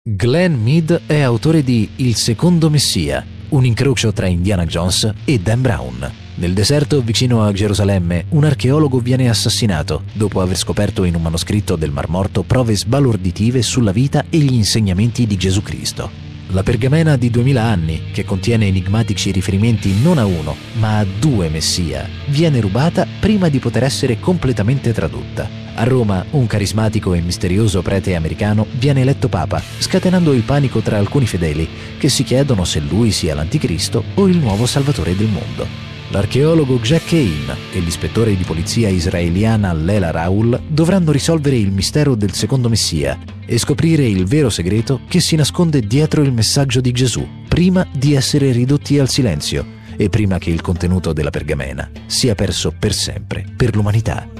Glenn Mead è autore di Il secondo Messia, un incrocio tra Indiana Jones e Dan Brown. Nel deserto vicino a Gerusalemme, un archeologo viene assassinato dopo aver scoperto in un manoscritto del Mar Morto prove sbalorditive sulla vita e gli insegnamenti di Gesù Cristo. La pergamena di 2000 anni, che contiene enigmatici riferimenti non a uno, ma a due messia, viene rubata prima di poter essere completamente tradotta. A Roma, un carismatico e misterioso prete americano viene eletto papa, scatenando il panico tra alcuni fedeli, che si chiedono se lui sia l'anticristo o il nuovo salvatore del mondo. L'archeologo Jack Kane e l'ispettore di polizia israeliana Lela Raul dovranno risolvere il mistero del secondo messia e scoprire il vero segreto che si nasconde dietro il messaggio di Gesù, prima di essere ridotti al silenzio e prima che il contenuto della pergamena sia perso per sempre per l'umanità.